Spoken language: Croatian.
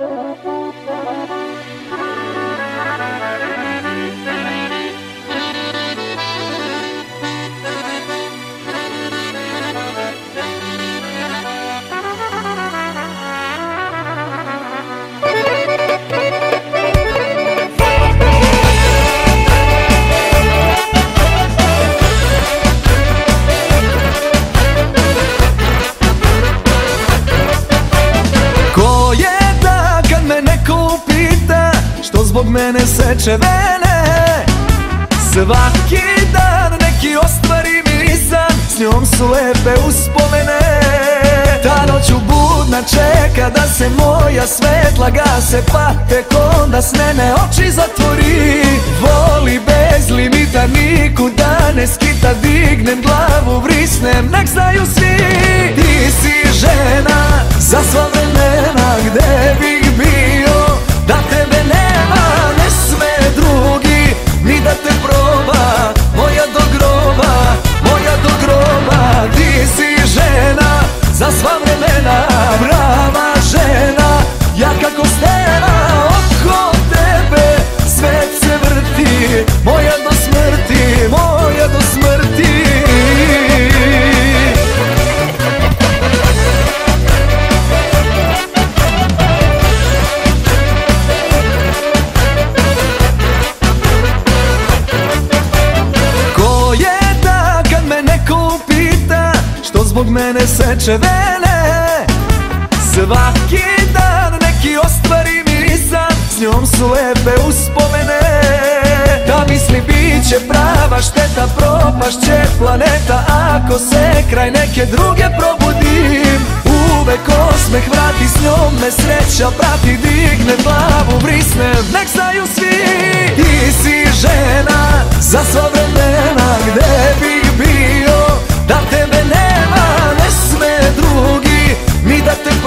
Zbog mene seče vene, svaki dan neki ostvari mi san, s njom su lepe uspomene. Ta noć budna čeka da se moja svetla gase, pa tek onda s mene oči zatvori. Voli bez limita, nikuda ne skita, dignem glavu, vrisnem, nek znaju svi. Ti si žena za sva vremena, gde bih bio da tebe nema, ne sme drugi ni da te proba, moja do groba, moja do groba. Ti si žena za sva vremena, brava žena, ja kako stena, oko tebe svet se vrti, moja do smrti, moja do smrti. Zbog mene seče vene, svaki dan neki ostvari mi san, s njom su lepe uspomene. Ta misli bit će prava šteta, propašće planeta ako se kraj neke druge probudim. Uvek osmeh vrati, s njom me sreća prati, dignem glavu, vrisnem, nek znaju svi. Ti si žena za sva vremena, gde bih bio da tebe nema, ne sme drugi ni da te